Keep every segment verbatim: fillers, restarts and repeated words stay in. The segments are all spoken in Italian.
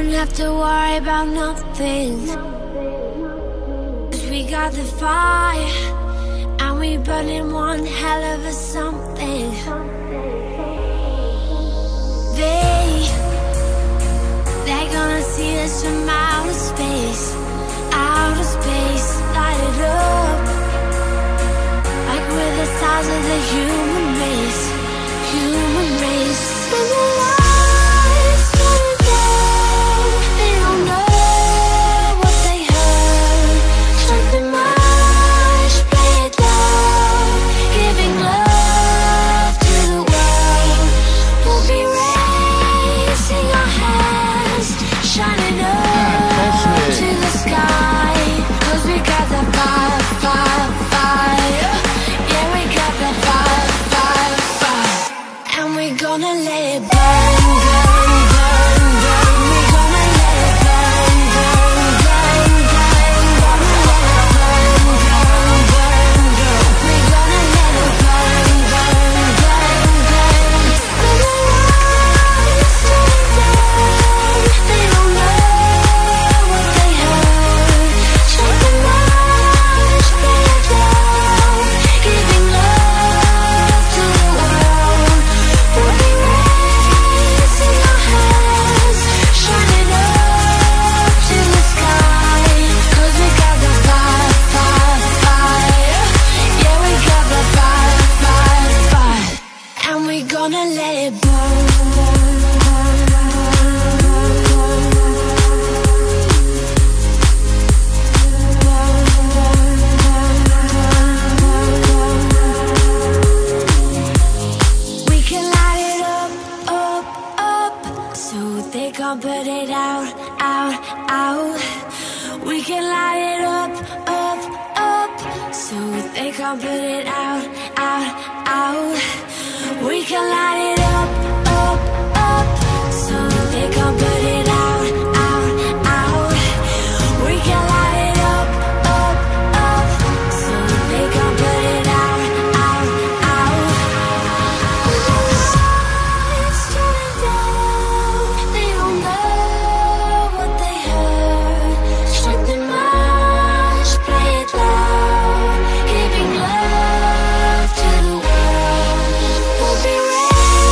have to worry about nothing, 'cause we got the fire, and we burning one hell of a something. They, they're gonna see us from outer space, outer space, light it up, like we're the stars of the human race, human race. When the lights turn down, they don't know what they heard. Something much, play it loud, giving love to the world. We'll be raising our hands, shining up to the sky, 'cause we got the fire, fire, fire. Yeah, we got the fire, fire, fire. And we're gonna let it burn, burn, burn, burn. We're gonna let it burn, burn, burn, burn. Gonna let it burn, burn, burn, burn. We're gonna let it burn, burn, burn, burn. When the lights turn down, they don't know what they heard. Something much, play it loud, giving love to the world. We'll be raising our hands, shining up to the sky, 'cause we got the fire, fire, fire. Yeah, we got the fire, fire, fire. And we're gonna let it burn. We can light it up, up, up, so they can't put it out, out, out. We can light it up, up, up, so they can't put it out, out, out. We can light it up, up, up, so they can't put it out, out, out. We can light it up, up, up, so they can't put it out, out, out. When the lights turn down, they don't know what they heard. Something much, play it loud, giving love to the world. We'll be ready.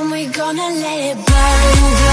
and we're gonna let it burn, burn.